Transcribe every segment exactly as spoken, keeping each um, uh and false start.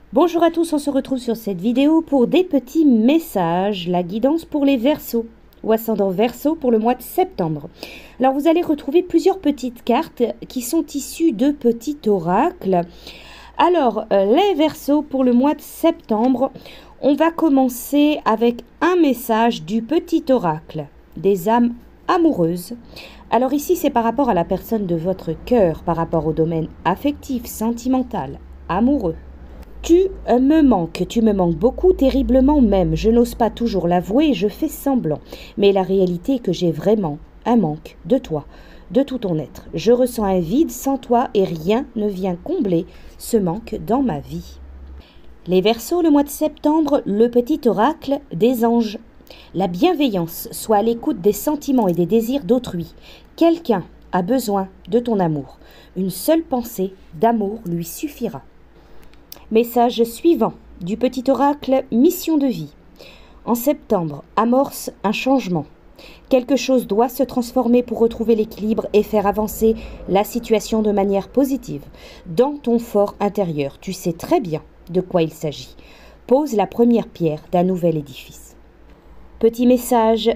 Bonjour à tous, on se retrouve sur cette vidéo pour des petits messages, la guidance pour les Verseaux ou ascendant Verseau pour le mois de septembre. Alors vous allez retrouver plusieurs petites cartes qui sont issues de petits oracles. Alors euh, les Verseaux pour le mois de septembre, on va commencer avec un message du petit oracle des âmes amoureuses. Alors ici c'est par rapport à la personne de votre cœur, par rapport au domaine affectif, sentimental, amoureux. Tu me manques, tu me manques beaucoup, terriblement même. Je n'ose pas toujours l'avouer, je fais semblant. Mais la réalité est que j'ai vraiment un manque de toi, de tout ton être. Je ressens un vide sans toi et rien ne vient combler ce manque dans ma vie. Les Verseaux, le mois de septembre, le petit oracle des anges. La bienveillance soit à l'écoute des sentiments et des désirs d'autrui. Quelqu'un a besoin de ton amour. Une seule pensée d'amour lui suffira. Message suivant du petit oracle mission de vie. En septembre, amorce un changement. Quelque chose doit se transformer pour retrouver l'équilibre et faire avancer la situation de manière positive. Dans ton fort intérieur, tu sais très bien de quoi il s'agit. Pose la première pierre d'un nouvel édifice. Petit message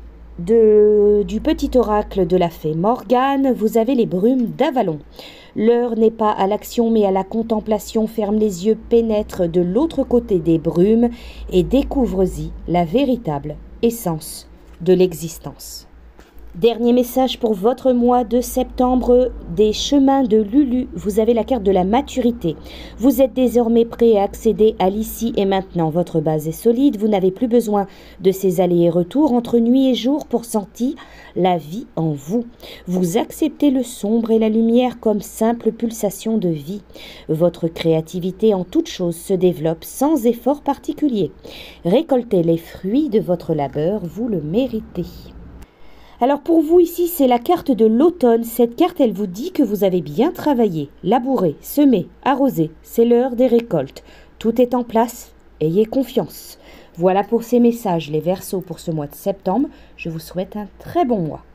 de, du petit oracle de la fée Morgane, vous avez les brumes d'Avalon. L'heure n'est pas à l'action mais à la contemplation. Ferme les yeux, pénètre de l'autre côté des brumes et découvre-y la véritable essence de l'existence. Dernier message pour votre mois de septembre, des chemins de Lulu. Vous avez la carte de la maturité. Vous êtes désormais prêt à accéder à l'ici et maintenant. Votre base est solide. Vous n'avez plus besoin de ces allers et retours entre nuit et jour pour sentir la vie en vous. Vous acceptez le sombre et la lumière comme simple pulsation de vie. Votre créativité en toute chose se développe sans effort particulier. Récoltez les fruits de votre labeur, vous le méritez. Alors pour vous ici, c'est la carte de l'automne. Cette carte, elle vous dit que vous avez bien travaillé, labouré, semé, arrosé. C'est l'heure des récoltes. Tout est en place. Ayez confiance. Voilà pour ces messages, les Verseaux pour ce mois de septembre. Je vous souhaite un très bon mois.